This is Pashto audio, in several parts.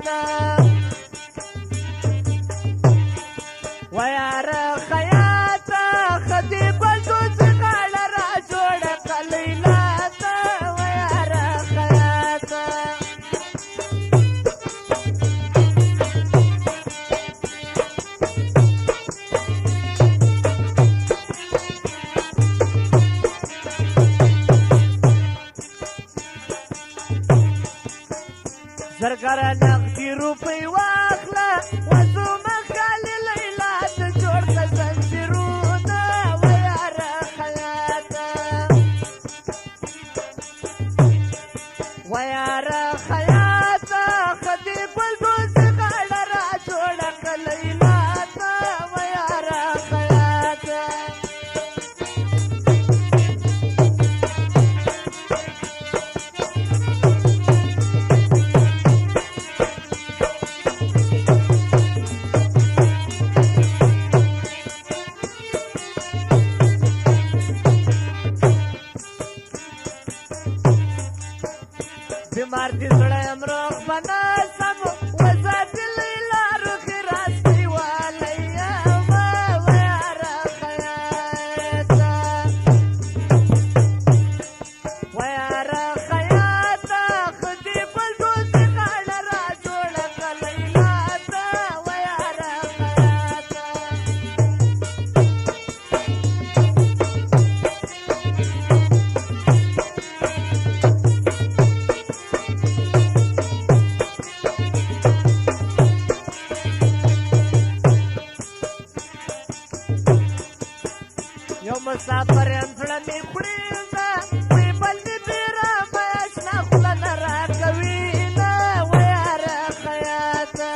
خیاطه ویاره خیاطه خدي بلدوز غاړه را جوړه کلیلا ته ویاره خیاطه زرګره نغدي روپۍ واخله وزومه خالي لیلا ته جوړ که زنځیرونه ویاره خیاطه ویاره خیاطه خدي بلدوز غاړه را جوړه که لیلا ته ویاره خیاطه بیمار دي زړه یم روغ به ناسم وزات لیلا روغې راستۍ والی یم ویاره خیاطه ویاره خیاطه خدي بلدوزې غاړه را جوړه که لیلا ته ویاره خیاطه یو مسافر یم زړه مې خوړېږه وی بل دې بیره مه اشنا خوله نه راکوینه ویاره خیاطه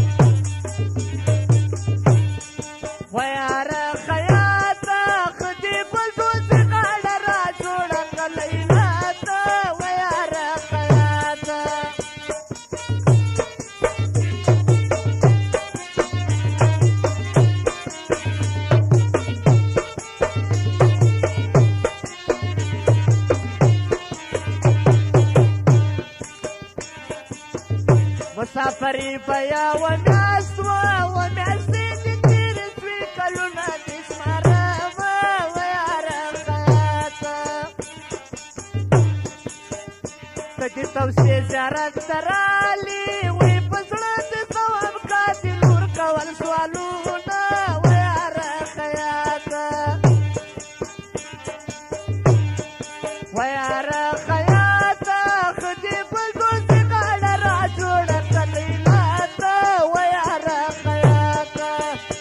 ویاره خیاطه خدي بلدوزې غاړه را جوړه که لیلا ته ویاره خیاطه مسافري په یوه میاشت وه میاشتې دې تېرې شوې کلونه دې شمارمه ویاره خیاطه که دې توصیې زیارت ته رالي وی په زړه دې ثواب کاتې لور کول سوالونه ویاره خیاطه ویاره خیاطه خدي بلدوزې غاړه را جوړه که لیلا ته ویاره خیاطه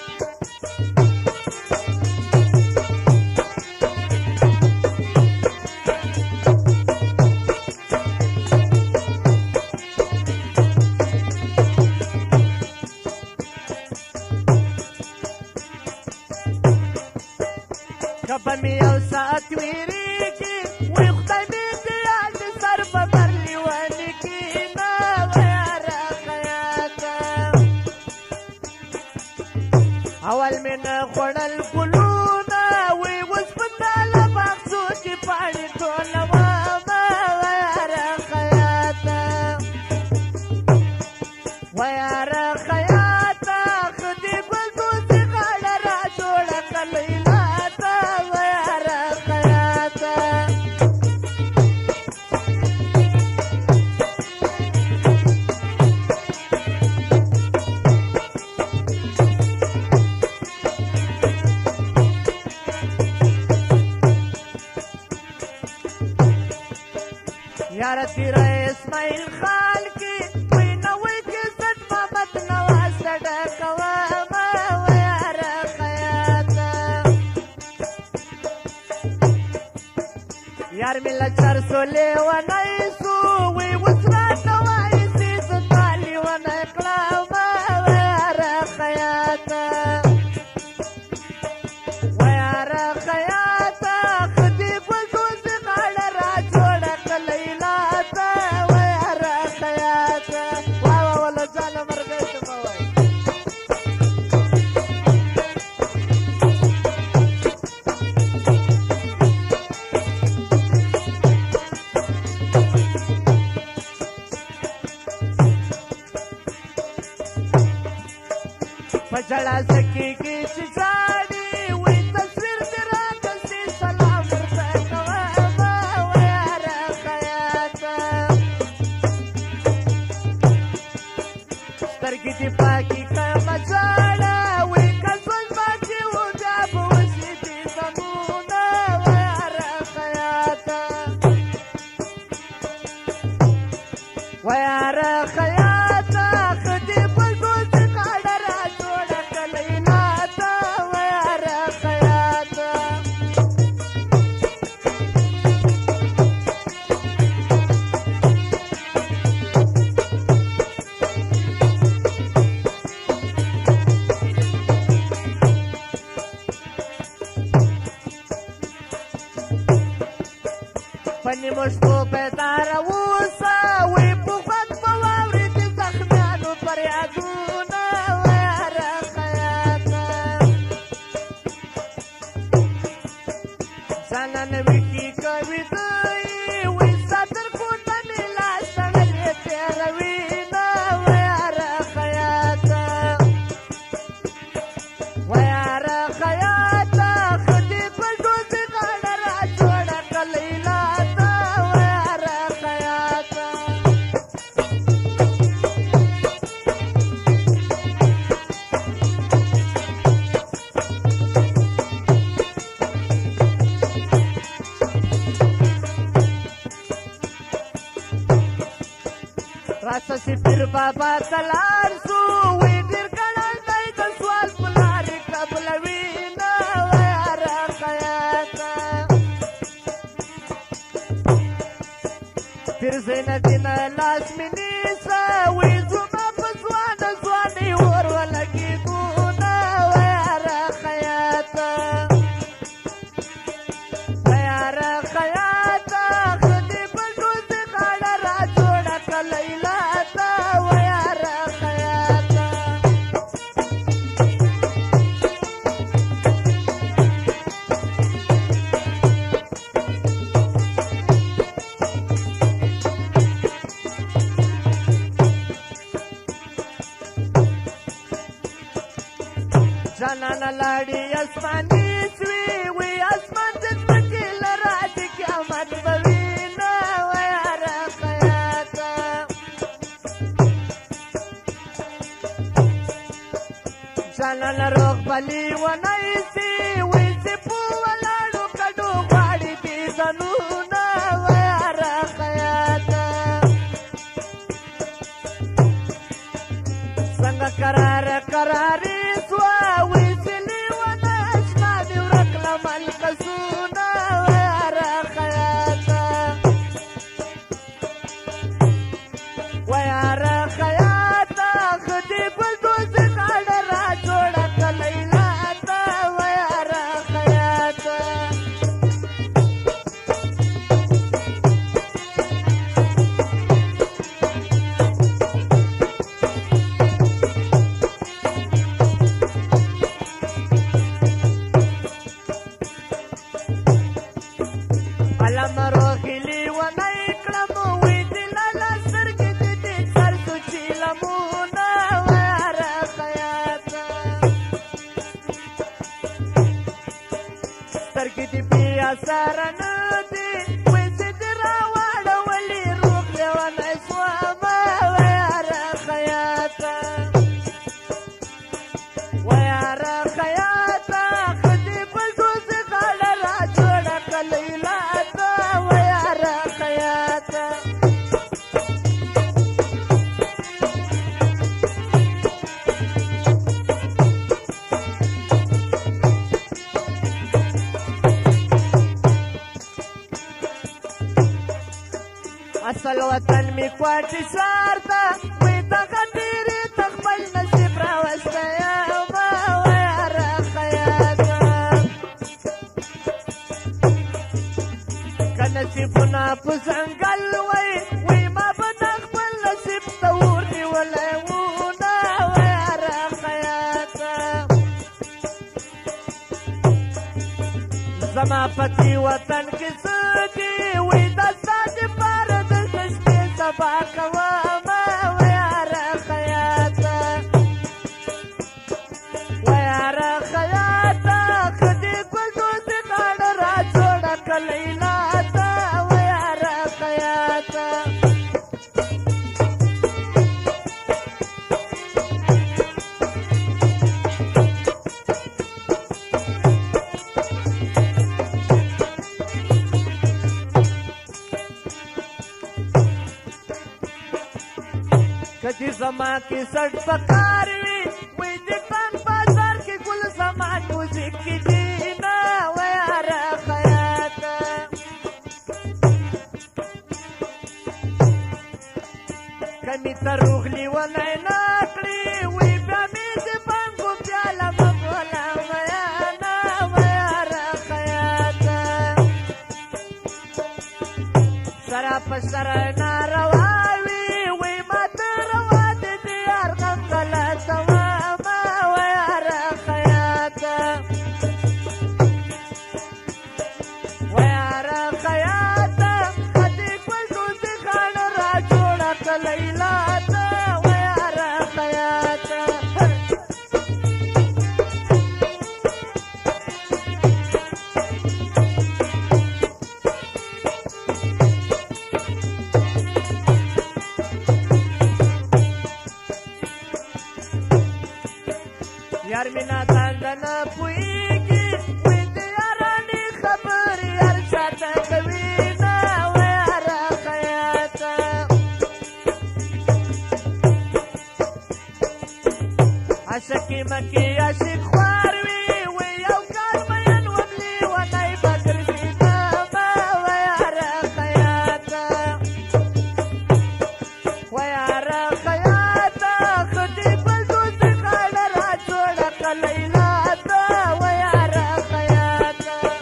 که به مې یو ساعت ویرېږي وی خدای مې دې یاد دې سر په بر لیونې کښېنه ویاره خیاطه اول مې نه خوړل ګلونه وی اوس په تاله باغچو کې پاڼې ټولومه ویاره خیاطه ویاره خیاطه خدي بلدوزې غاړه را جوړه که لیلا ته ویاره خیاطه یاره تیره اسماعیل خان کې وی نوی کې زد محمد نواز ته ډکومه ویاره خیاطه یار مې له چرسو لیونی سو وی اوس راته وایي چې زه تا لیونی کړمه ویاره خیاطه ویاره خیاطه خدي بلدوزې غاړه را جوړه که لیلا ته ویاره خیاطه وای وله ځانه مرګی ته مه وایي په ژړا سکیږي چې ژاړي وایي تصویر دې راکړي سلام درته کومه ویاره خیاطه سترګې دې پاکې کړمه ژاړه وایي که ژوند باقي و بیا به وشي دې زمونه ویاره خیاطه ویاره خیاطه ښه دې په ډوزې غاړه را جوړه کړه لیلا ته ویاره خیاطه په نیمو شپو بیداره اوسه وایي په غوږ به واورې د زخمیانو فریادونه ویاره خیاطه ځانانه ویښې کوي دوی وایي ستا تر کوټه مې لاس تړلې تېروينه ویاره خیاطه ویاره خیاطه ښه دې په ډوزې غاړه را جوړه کړه لیلا ته ویاره خیاطه راسه چې پیر بابا ته لاړ شو وایي ډېر ګڼل دی د سوال په لارې قبلوینه ویاره خیاطه پیر زینالدین لاس مې نیسه وایي زما په ځوانه ځوانۍ اور ولګېدونه ویاره خیاطه ویاره خیاطه ښه دې په ډوزې غاړه را جوړه کړه لیلا ته ویاره خیاطه جانانه لاړې اسماني سوې وایي اسمان د ځمکې له راځي قیامت به وینه ویاره خیاطه جانانه روغ بلې ونه ایسي وایي چې په ولاړو کډو غواړي دې ځانونه ویاره خیاطه څنګه کراره کرارې سوه وایي چې لیونه اشنا دې ورک له ملکسونه ویاره خیاطه ویاره خیاطه ښه دې په ډوزې غاړه را جوړه کړه لیلا ته ویاره خیاطه علامه روغلي ونه یې کړم وایي د لالا سترګې دې دې سر سوچي لمونه ویاره خیاطه سترګې دې بې اثره نه دي وایي چې دې راواړولې روغ لیونی شومه ویاره خیاطه ویاره خیاطه ښه دې په ډوزې غاړه را جوړه کړه لیلا ته ویاره خیاطه اصل وطن می کوټې ښار ته وایي دغه تېرې ته خپل نصیب راوستی یمه ویاره خیاطه که نصیبونه په ځنګل وایي ما به د خپل نصیب ته اور نیولی وونه ویاره خیاطه زما په دې وطن کې څه دي وایي د ستا دپاره دلته شپې سبا کومه ویاره خیاطه زما کې سټ پکار وي وې د ټنګ بازار کې ګل سامان موزیک کې دینا ویاره خیاط کمی تروغلی ونای ناکړي وې بیا مې د بانګو پیاله مګوله ویانا ویاره خیاط سره په سره ناروا یار مینا تاندنا پویږي وې د یارانې خبرې هر چاته کوي نه ویاره خیاط عاشقې مکې عاشق خوار وي وې یو کال مین وبلي ونی به ګرځي نه ویاره خیاط ویاره خیاط خدي بل دوست غاړه را جوړه لیلا ته ویاره خیاط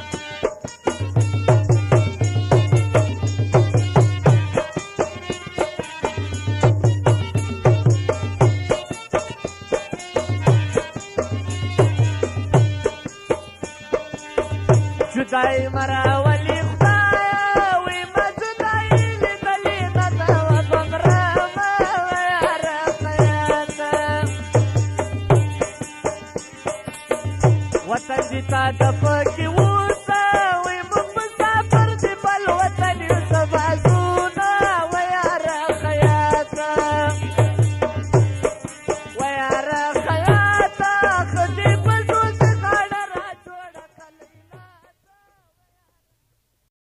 جدای مراولی خدایا وی ما جدای لیدلی نه ده وبغرام ویاره خیاط وطن دې تا د